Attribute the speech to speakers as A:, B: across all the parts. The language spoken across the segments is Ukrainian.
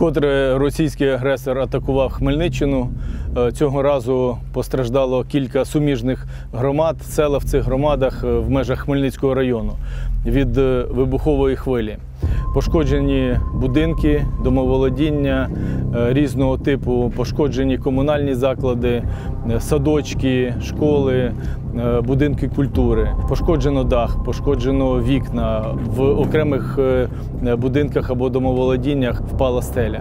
A: Вкотре російський агресор атакував Хмельниччину. Цього разу постраждало кілька суміжних громад, села в цих громадах в межах Хмельницького району від вибухової хвилі. Пошкоджені будинки, домоволодіння різного типу, пошкоджені комунальні заклади, садочки, школи, будинки культури. Пошкоджено дах, пошкоджено вікна, в окремих будинках або домоволодіннях впала стеля.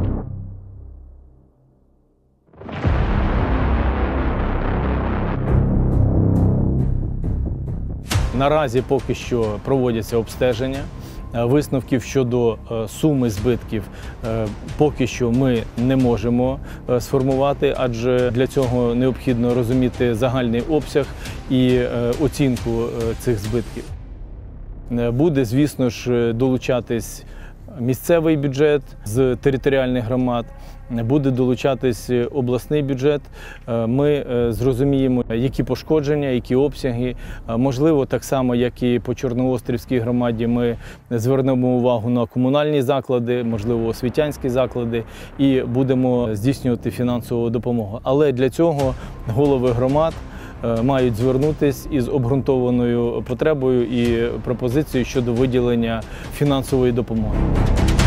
A: Наразі поки що проводяться обстеження. Висновків щодо суми збитків поки що ми не можемо сформувати, адже для цього необхідно розуміти загальний обсяг і оцінку цих збитків. Буде, звісно ж, долучатись місцевий бюджет з територіальних громад, буде долучатись обласний бюджет. Ми зрозуміємо, які пошкодження, які обсяги. Можливо, так само, як і по Чорноострівській громаді, ми звернемо увагу на комунальні заклади, можливо, освітянські заклади, і будемо здійснювати фінансову допомогу. Але для цього голови громад мають звернутися із обґрунтованою потребою і пропозицією щодо виділення фінансової допомоги.